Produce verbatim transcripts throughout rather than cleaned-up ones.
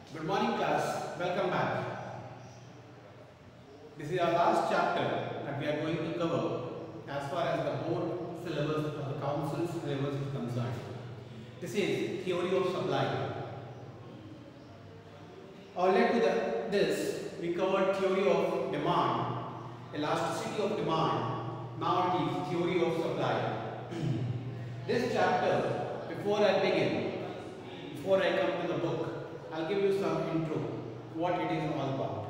Good morning class, welcome back. This is our last chapter that we are going to cover as far as the board syllabus or the council syllabus is concerned. This is theory of supply. Earlier to the, this, we covered theory of demand, elasticity of demand. Now it is theory of supply. This chapter, before I begin, before I come to the book, I'll give you some intro, what it is all about.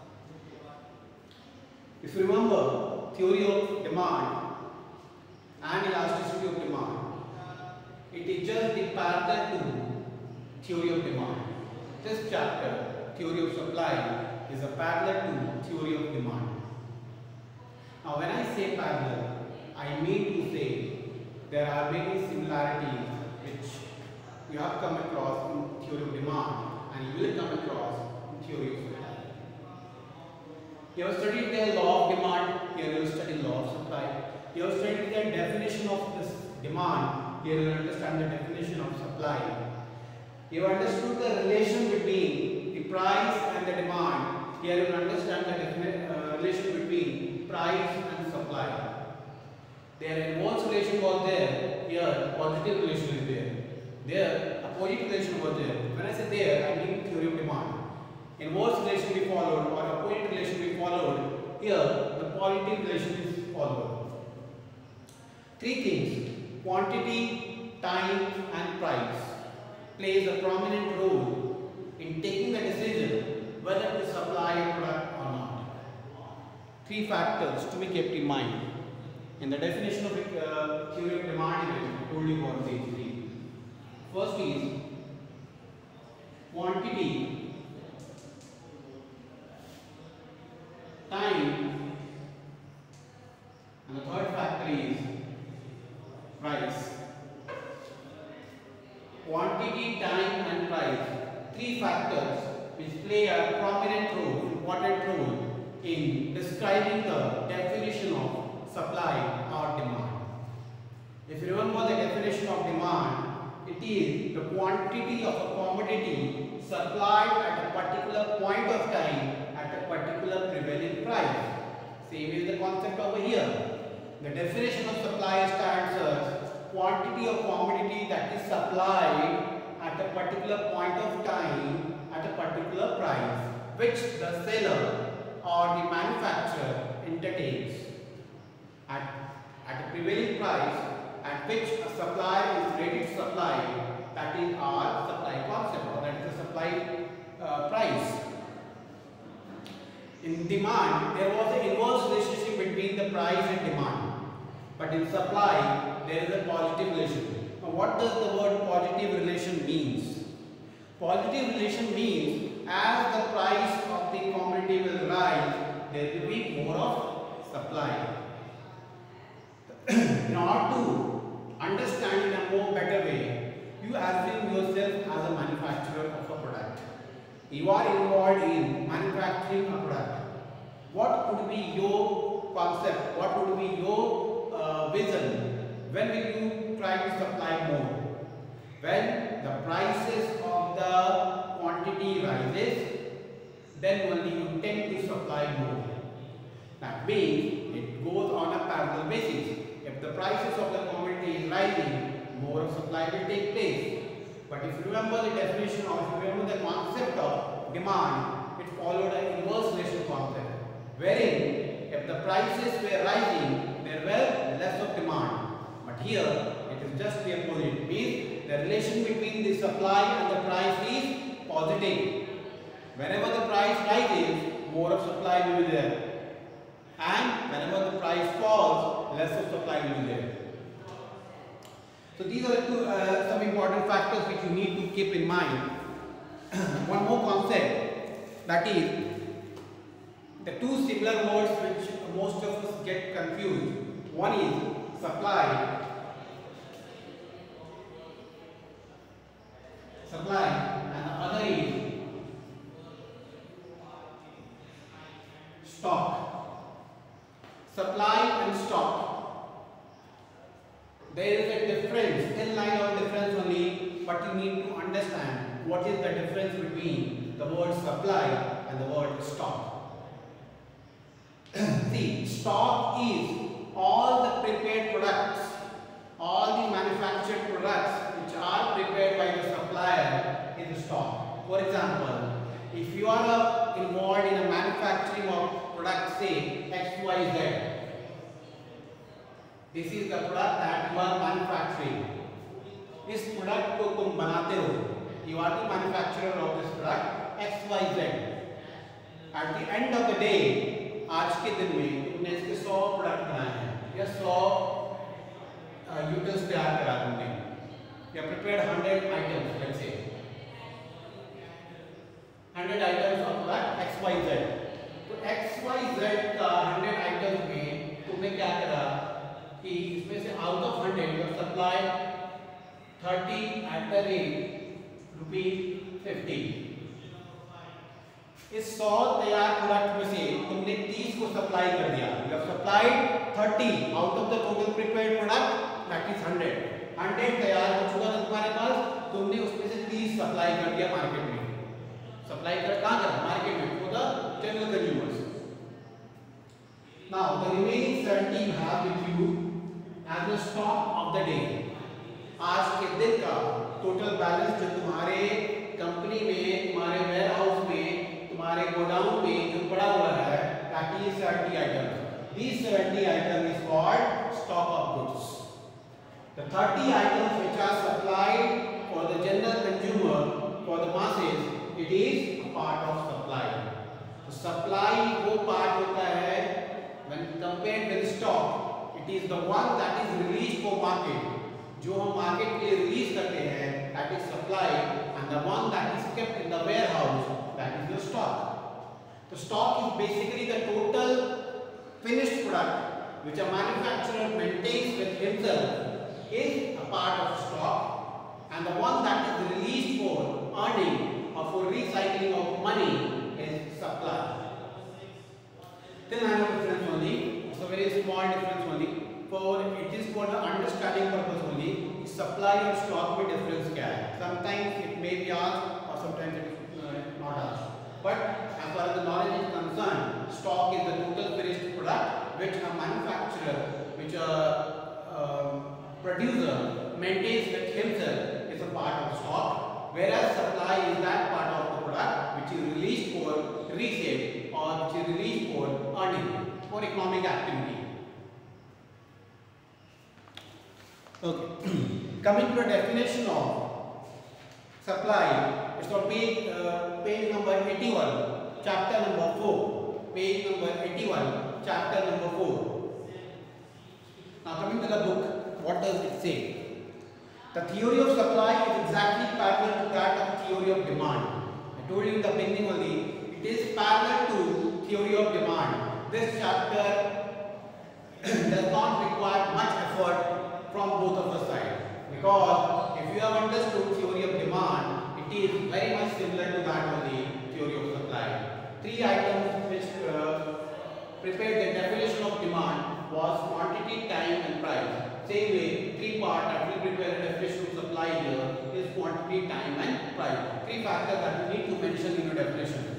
If you remember, theory of demand and elasticity of demand, it is just the parallel to theory of demand. This chapter, theory of supply, is a parallel to theory of demand. Now when I say parallel, I mean to say there are many similarities which you have come across in theory of demand and you will come across in theory of supply. You have studied the law of demand, here you will study law of supply. You have studied the definition of this demand, here you will understand the definition of supply. You have understood the relation between the price and the demand, here you will understand the uh, relation between price and supply. Their inverse relation was there, here positive relation is there. There, opposite relation was there. When I say there, I mean theory of demand. Inverse relation we followed or opposite relation we followed. Here, the positive relation is followed. Three things: quantity, time, and price plays a prominent role in taking the decision whether to supply a product or not. Three factors to be kept in mind. In the definition of uh, theory of demand, I told you about these three. First is quantity, time, and the third factor is price. Quantity, time, and price. Three factors which play a prominent role, important role in describing the definition of supply or demand. If you remember the definition of demand, it is the quantity of a commodity supplied at a particular point of time at a particular prevailing price. Same is the concept over here. The definition of supply stands as quantity of commodity that is supplied at a particular point of time at a particular price, which the seller or the manufacturer entertains at, at a prevailing price at which a supplier is ready to supply. That is our supply concept, or that is the supply uh, price. In demand, there was an inverse relationship between the price and demand, but in supply there is a positive relation. Now what does the word positive relation means? Positive relation means as the price of the commodity will rise, there will be more of supply. In order to understand in a more better way, you assume yourself as a manufacturer of a product. You are involved in manufacturing a product. What would be your concept? What would be your uh, vision? When will you try to supply more? When the prices of the quantity rises, then only you tend to supply more. That means it goes on a parallel basis. If the prices of the commodity is rising, more of supply will take place. But if you remember the definition or if you remember the concept of demand, it followed an inverse relation concept, wherein if the prices were rising, there were less of demand. But here, it is just the opposite. It means the relation between the supply and the price is positive. Whenever the price rises, more of supply will be there. And whenever the price falls, less of supply will be there. So these are the two, uh, some important factors which you need to keep in mind. One more concept, that is the two similar words which most of us get confused. One is supply, supply, and the other is stock. Supply and stock. There is a difference, thin line of difference only, but you need to understand what is the difference between the word supply and the word stock. See, stock is all the prepared products, all the manufactured products which are prepared by the supplier in the stock. For example, if you are uh, involved in a manufacturing of product, say X Y Z, this is the product that you are manufacturing. इस product को तुम बनाते हो, you are the manufacturer of this product X Y Z. At the end of the day, आज के दिन में तुमने इसके सौ प्रोडक्ट बनाए हैं या सौ यूटिल्स तैयार करा तुमने या prepared hundred items, let's say hundred items of product X Y Z. तो X Y Z का hundred items में तुमने क्या करा कि इसमें से out of hundred you have supplied thirty at the rate rupees fifty. इस सौ तैयार प्रोडक्ट में से तुमने तीस को सप्लाई कर दिया. You have supplied thirty out of the total prepared product, that is hundred. hundred तैयार हो चुका था तुम्हारे पास, तुमने उसमें से तीस सप्लाई कर दिया मार्केट में. सप्लाई कर कहाँ करा? मार्केट में, for the general consumers. Now the remaining seventy you have with you as the stock of the day. आज के दिन का टोटल बैलेंस जो तुम्हारे कंपनी में, तुम्हारे वेयर हाउस में, तुम्हारे गोडाउन में जो पड़ा हुआ है, that is seventy items. These seventy items is called stock of goods. The thirty items which are supplied for the general consumer, for the masses, it is a part of supply. तो supply वो part होता है when compared with stock, it is the one that is released for market. जो हम market के लिए release करते हैं, that is supply, and the one that is kept in the warehouse, that is the stock. The stock is basically the total finished product which a manufacturer maintains with himself is a part of stock, and the one that is released for earning or for recycling of money is supply. Then I have a difference only. It's a very small difference only. For it is for the understanding purpose only. Supply और stock में difference क्या है? Sometimes it may be asked or sometimes it is uh, not asked. But as far as the knowledge is concerned, stock is the total finished product which a manufacturer, which a uh, producer maintains with himself is a part of stock. Whereas supply is that part of the product which is released for resale or which is released for earning, for economic activity. Okay. Coming to the definition of supply, it's on page, uh, page number eighty-one, chapter number four. Page number eighty-one, chapter number four. Now coming to the book, what does it say? The theory of supply is exactly parallel to that of theory of demand. I told you in the beginning only, it is parallel to theory of demand. This chapter does not require much effort from both of the sides, because if you have understood theory of demand, it is very much similar to that of the theory of supply. Three items which uh, prepared the definition of demand was quantity, time and price. Same way, three part that will prepare the definition of supply here is quantity, time and price. Three factors that you need to mention in your definition.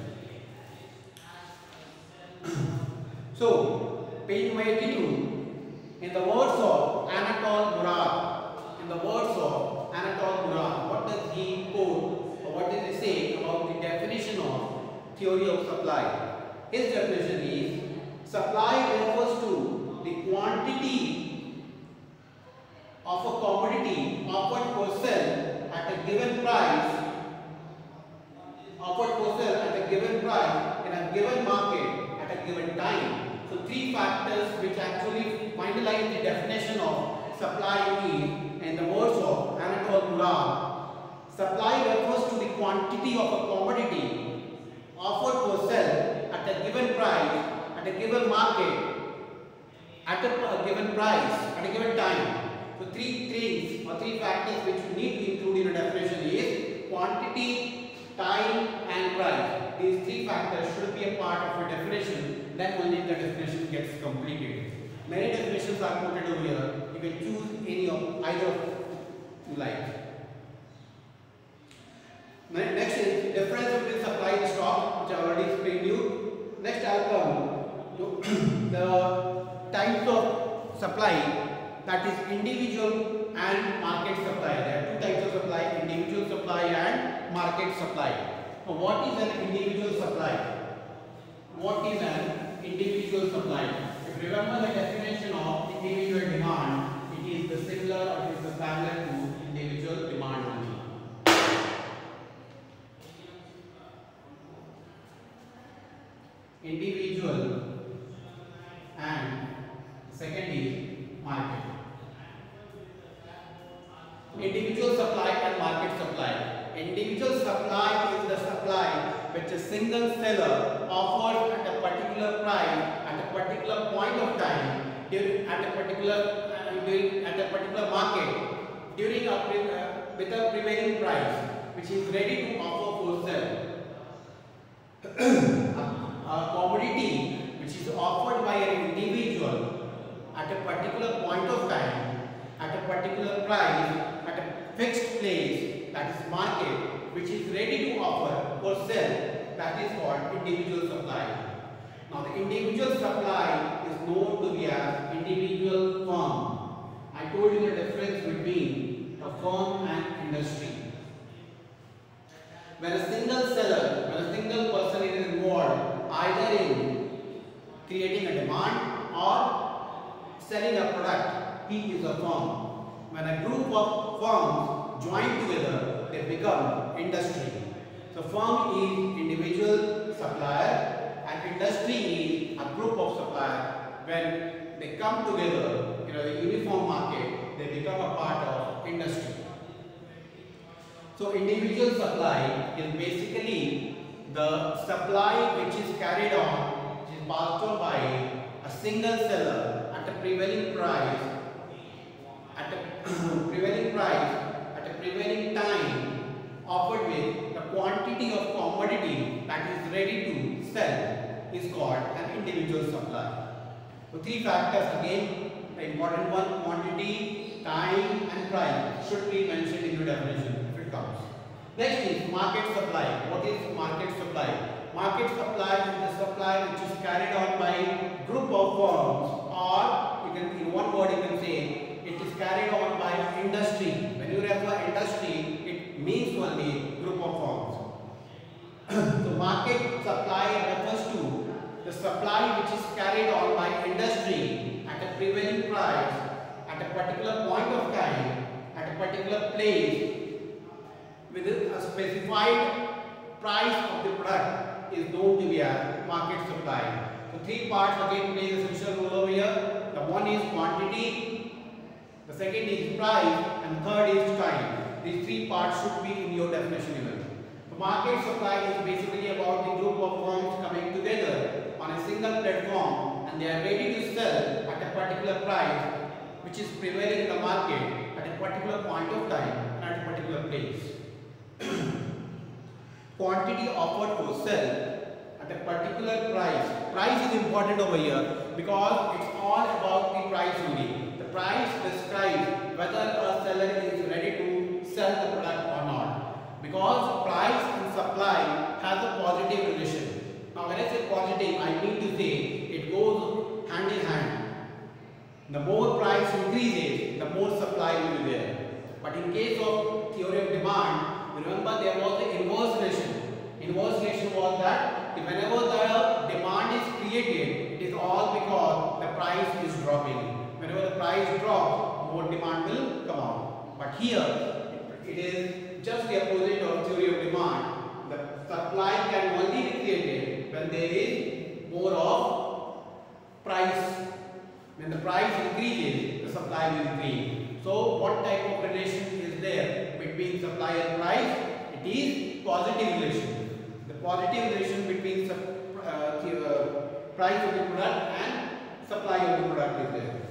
So, page number eighty-two. In the words of Anatole Murad, in the words of Anatole Murad, what does he quote or what does he say about the definition of theory of supply? His definition is, supply refers to the quantity of a commodity offered for sale at a given price, offered for sale at a given price in a given market at a given time. So three factors which actually finalize the definition of supply is, in the words of Anatole Murad, supply refers to the quantity of a commodity offered for sale at a given price, at a given market, at a given price, at a given time. So three things or three factors which you need to include in a definition is quantity, time and price. These three factors should be a part of a definition. Then only the definition gets completed. Many definitions are quoted over here. You can choose any of either of you like. Ne- Next is difference between supply and stock, which I already explained you. Next I'll come to the types of supply, that is individual and market supply. There are two types of supply, individual supply and market supply. Now what is an individual supply? What is an individual supply? If you remember the definition of individual demand, it is the similar or it is the parallel to individual demand only. Individual and second is market. Individual supply and market supply. Individual supply is the supply which a single seller offers at a particular price at a particular point of time during at a particular uh, during, at a particular market during a pre, uh, with a prevailing price which is ready to offer for sale. A commodity which is offered by an individual at a particular point of time at a particular price at a fixed place, that is market, which is ready to offer for sale, that is called individual supply. Now the individual supply is known to be as individual firm. I told you the difference between a firm and industry. When a single seller, when a single person is involved either in creating a demand or selling a product, he is a firm. When a group of firms join together, they become industry. So firm is individual supplier and industry is a group of suppliers. When they come together in a uniform market, they become a part of industry. So individual supply is basically the supply which is carried on, which is passed on by a single seller at a prevailing price, at a prevailing price, at a prevailing time, offered with the quantity of commodity that is ready to sell, is called an individual supply. So three factors again, the important one, quantity, time and price should be mentioned in your definition if it comes. Next is market supply. What is market supply? Market supply is the supply which is carried on by a group of firms, or you can, in one word you can say, it is carried on by industry. When you refer industry, it means only group of firms. The market supply refers to the supply which is carried on by industry at a prevailing price at a particular point of time at a particular place with a specified price of the product is known to be a market supply. So three parts again play a essential role over here. The one is quantity, the second is price, and third is time. These three parts should be in your definition even. The market supply is basically about the group of firms coming together on a single platform and they are ready to sell at a particular price which is prevailing in the market at a particular point of time and at a particular place. Quantity offered for sale at a particular price. Price is important over here because it's all about the price only. The price describes whether a seller is ready to sell the product or not. Because price and supply has a positive relation. Now when I say positive, I mean to say it goes hand in hand. The more price increases, the more supply will be there. But in case of theory of demand, remember there was the inverse relation. Inverse relation was that whenever the demand is created, it is all because the price is dropping. Whenever the price drops, more demand will come out. But here, it is just the opposite of theory of demand. The supply can only be created when there is more of price. When the price increases, the supply will increase. So, what type of relation is there between supply and price? It is positive relation. The positive relation between uh, uh, price of the product and supply of the product is there.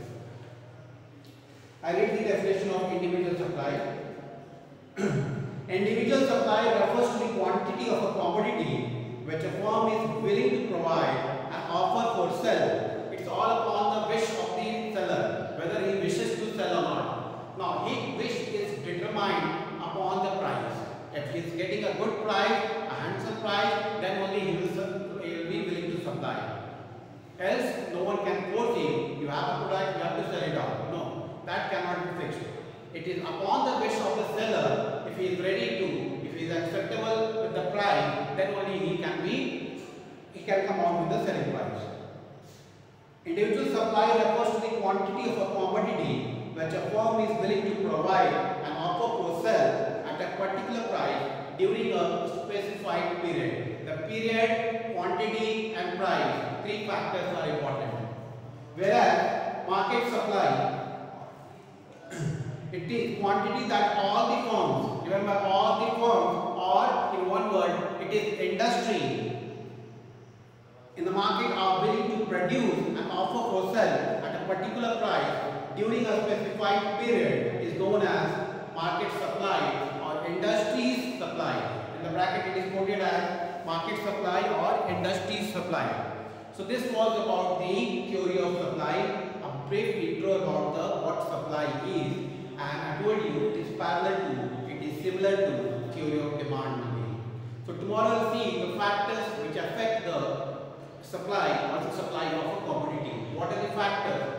I read the definition of individual supply. Individual supply refers to the quantity of a commodity which a firm is willing to provide and offer for sale. It's all upon the wish of the seller, whether he wishes to sell or not. Now, his wish is determined upon the price. If he is getting a good price, a handsome price, then only he will, he will be willing to supply. Else, no one can force him. You have a product, you have to sell it out. No, that cannot be fixed. It is upon the wish of the seller. If he is ready to, if he is acceptable with the price, then only he can be, he can come out with the selling price. Individual supply refers to the quantity of a commodity which a firm is willing to provide and offer for sale at a particular price during a specified period. The period, quantity and price, three factors are important. Whereas market supply, it is quantity that all the firms, remember all the firms, or in one word, it is industry in the market are willing to produce and offer for sale at a particular price during a specified period is known as market supply or industries supply. In the bracket it is quoted as market supply or industries supply. So this was about the theory of supply, a brief intro about the what supply is, and I told you it is parallel to, it is similar to theory of demand only. So tomorrow we'll see the factors which affect the supply or the supply of a commodity. What are the factors